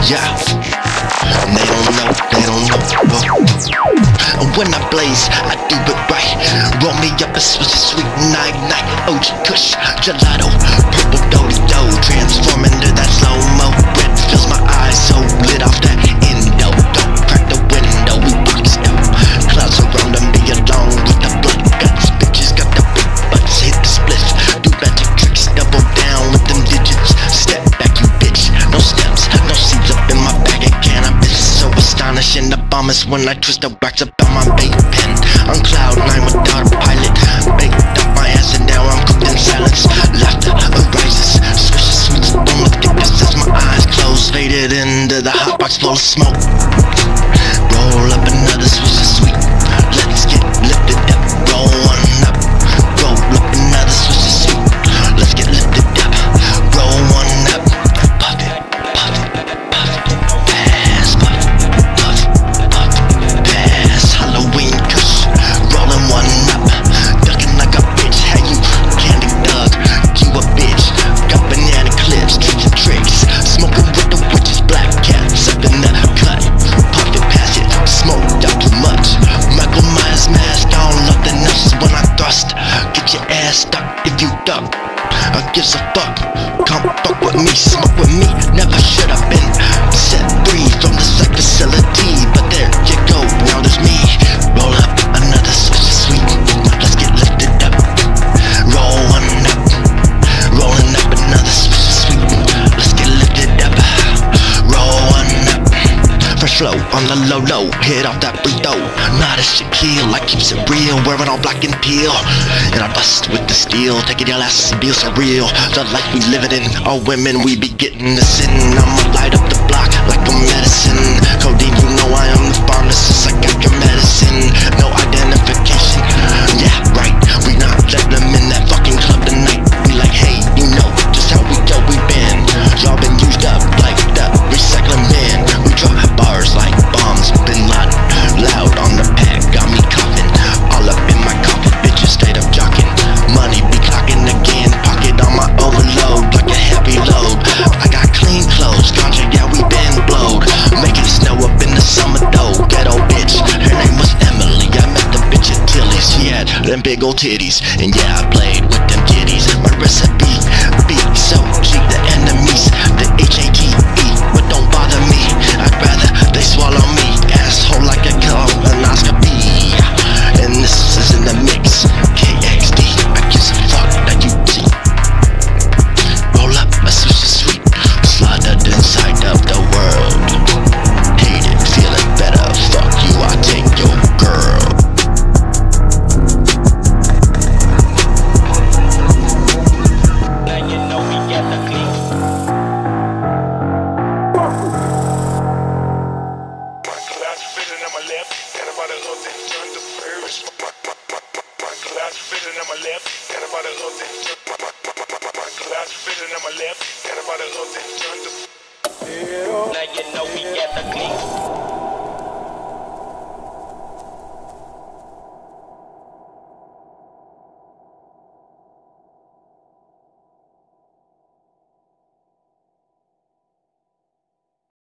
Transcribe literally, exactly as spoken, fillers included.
Yeah, and they don't know, they don't know. Whoa. And when I blaze, I do it right. Roll me up a switch of sweet night night. O G Kush, gelato, purple doty do. Transform into that slow mo. Red fills my eyes, so lit off that endo. Don't crack the window, we boxed out. Clouds surrounding me along with the blood guts. Bitches got the big butts, hit the spliff. Do magic tricks, double down with them digits. Step back, you bitch. No steps, no seeds up in my bag of cannabis. So astonishing, the bombers when I twist the wax up on my vape pen. On cloud nine without a pilot. Baked up my ass and now I'm cooked in silence. Laughter arises, swish the sweets on the thickest as my eyes close. Faded into the hot box full of smoke. Roll up another swish of sweet. Let's get lifted up, roll one up. Roll up another swish of sweet. Let's get lifted up, roll one up. Puff it, puff it, puff it, pass, puff it, puff it, puff it, pass. Halloween Kush, rolling one up. Ducking like a bitch, how you candy thug? You a bitch, got banana clips, tricks and tricks. Smoking with the witches, black cats up in the cut. Puff it, pass it, smoked out too much. Michael Myers mask on, nothing else when I thrust. Get your ass stuck if you duck. I gives a fuck. Come fuck with me, smoke with me. Never should have been set free from the psych facility, but there you go. Now there's me. Roll up another switch of sweet. Let's get lifted up. Roll one up. Rolling up another switch of sweet. Let's get lifted up. Roll one up. Fresh flow on the low low. Hit off that free throw. Not a shit kill, I keeps it real. Wearing all black and teal. And I bust with the steel. Taking your ass and be surreal. The life we live it in. All women we be getting the sin. I'ma light up the block like a medicine. Codeine, you know I am the pharmacist. I got your medicine. No identification. Yeah, right. We not letting them in that fucking club tonight. We like, hey, you know just how we go. We been. Y'all been used up like the recycling bin. We drop bars like bombs. Bin Laden. Loud on the pack. Got me coughing. All up in my coffin. Bitches straight up jocking. Money be clocking again. Pocket on my overload like a heavy load. I got clean clothes. Ganja, yeah, we been blowed. Making snow up in the summer though. Ghetto bitch. Her name was Emily. I met the bitch at Tilly's. She had them big old titties. And yeah, I played with them titties. My recipe be so cheap. The enemies, the H A T E. But don't bother me. I'd rather they swallow me. Asshole like a colonoscopy. And this is in the mix. K X D. I gives a fuck that you see. Roll up a switch of sweet. Slaughtered inside of the world. Hate it, feeling better. Fuck you, I take your girl. Now you know we got the click. My glass fitting on my left, and about a hook and turn to first. My glass fitting on my left, and about a hook and turn. My glass fitting on my left, and about a hook and turn to. Now you know we got the click.